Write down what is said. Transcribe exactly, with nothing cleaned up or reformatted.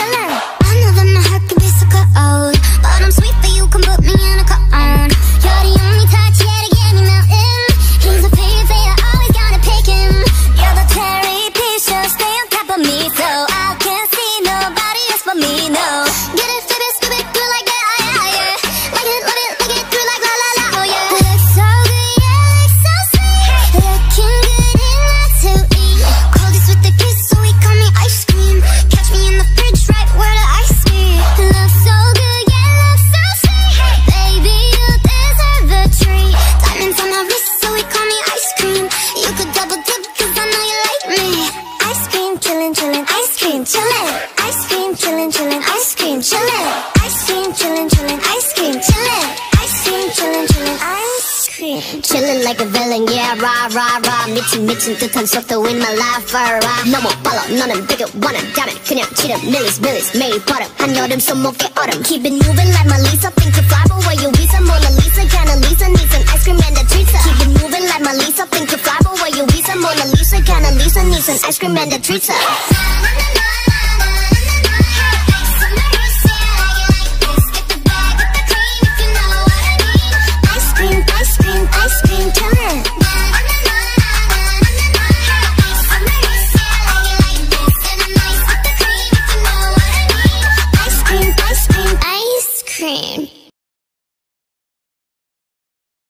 chillin'. I know that my heart can be so cold, but I'm sweet, but you can put me in a cone. You're the only touch, yeah, to get me melting. He's a favorite, always gotta pick him. You're the cherry piece, so stay on top of me, so I can't see nobody else but me, no. Get it, flip it, skip it, do it like that, yeah, yeah. Like it, love it, like it, do it like la la la, oh yeah. Looks so good, yeah, looks so sweet. Looking good enough to eat. Coldest with the kiss, so he call me ice cream. Catch me in the fridge, right where the ice be. Looks so good, yeah, looks so sweet. Baby, you deserve a treat. Diamonds on my wrist, so he call me ice cream. You could double dip, cause I know you like me. Ice cream, chillin', chillin', ice cream, chillin'. Ice cream, chillin', chillin', ice cream, chillin'. Ice cream, chillin', chillin', ice cream, chillin'. Ice cream, chillin', chillin', ice cream. Chillin' like a villain, yeah, rah, rah, rah. 미친 미친 듯한 속도 in my life, alright. 너무 빨라, 너는 되게 원한다면 그냥 치름, 밀리스, 밀리스, 매일 버릇. 한여름 손목에 얼음. Keep it moving like my Lisa. Think you fly, but where you Visa? Mona Lisa, kinda Lisa, needs an ice cream and a treat. Keep it moving like my Lisa. Think you fly, but where you Visa? Mona Lisa, kinda Lisa, needs an ice cream and a treat.